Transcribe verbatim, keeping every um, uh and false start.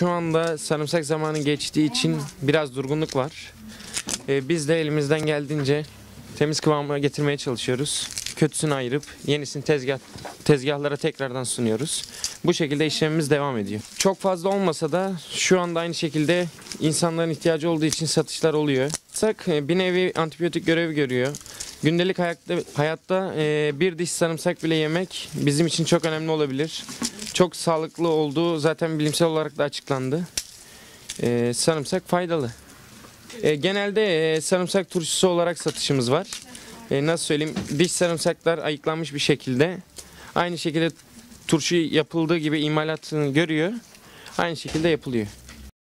Şu anda sarımsak zamanı geçtiği için biraz durgunluk var. Ee, biz de elimizden geldiğince temiz kıvama getirmeye çalışıyoruz. Kötüsünü ayırıp yenisini tezgah tezgahlara tekrardan sunuyoruz. Bu şekilde işlemimiz devam ediyor. Çok fazla olmasa da şu anda aynı şekilde insanların ihtiyacı olduğu için satışlar oluyor. Sarımsak bir nevi antibiyotik görevi görüyor. Gündelik hayatta, hayatta bir diş sarımsak bile yemek bizim için çok önemli olabilir. Çok sağlıklı olduğu zaten bilimsel olarak da açıklandı. Sarımsak faydalı. Genelde sarımsak turşusu olarak satışımız var. Nasıl söyleyeyim, diş sarımsaklar ayıklanmış bir şekilde aynı şekilde turşu yapıldığı gibi imalatını görüyor. Aynı şekilde yapılıyor.